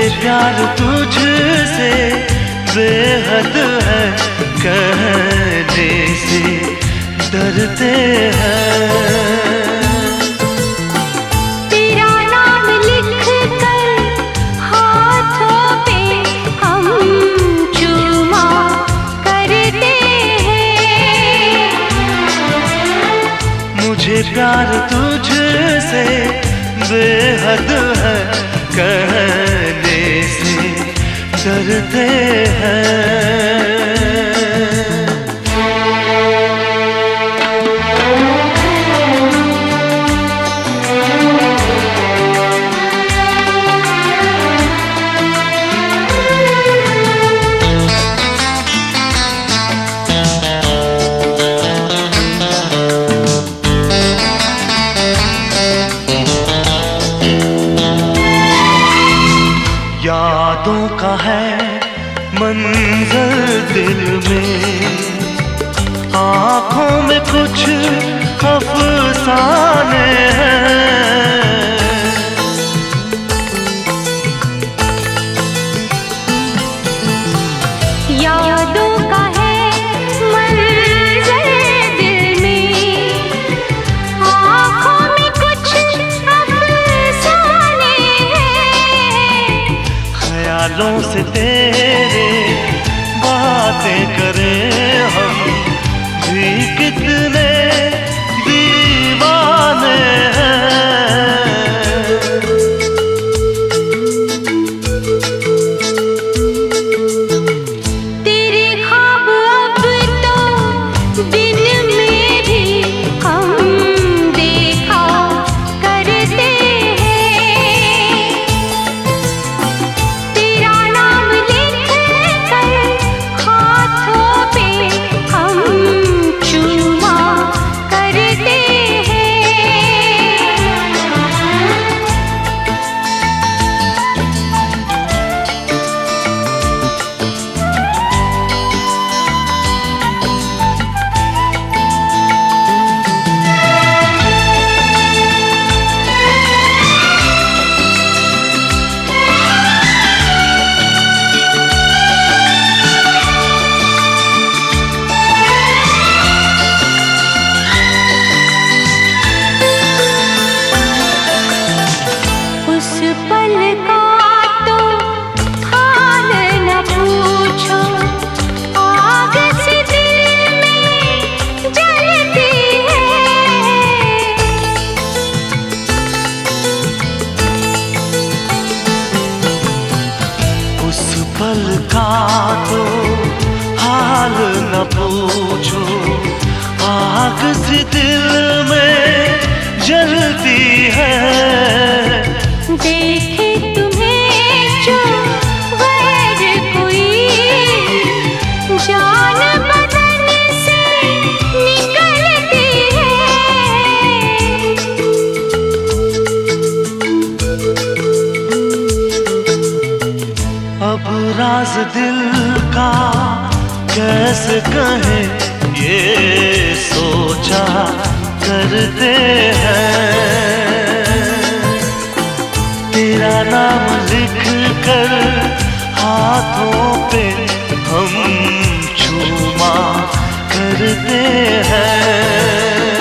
प्यार तुझसे बेहद है, कहने से डरते हैं। तेरा नाम लिख कर हाथों पे हम चूमा करते हैं। मुझे प्यार तुझसे बेहद है, कहने से डरते हैं। यादों का है मंजर दिल में, आँखों में कुछ अफसाने हैं। यादों का है मंजर दिल में, आँखों में कुछ अफसाने हैं। ख्यालों से तेरे बातें करें हम भी कितने दीवाने हैं। तेरे ख्वाब अब तो दिन में भी हम देखा करते हैं। तेरा नाम लिख कर हाथों पे हम चूमा करते हैं। उस पल का तो हाल न पूछो, आग से दिल में जलती है। उस पल का तो हाल न पूछो, आग से दिल में जलती है। देखे तुम्हें जो गैर कोई, जान बदन से निकलती है। अब राज दिल का कैसे कहें, ये सोचा करते हैं। तेरा नाम लिख कर हाथों पे हम चूमा करते हैं।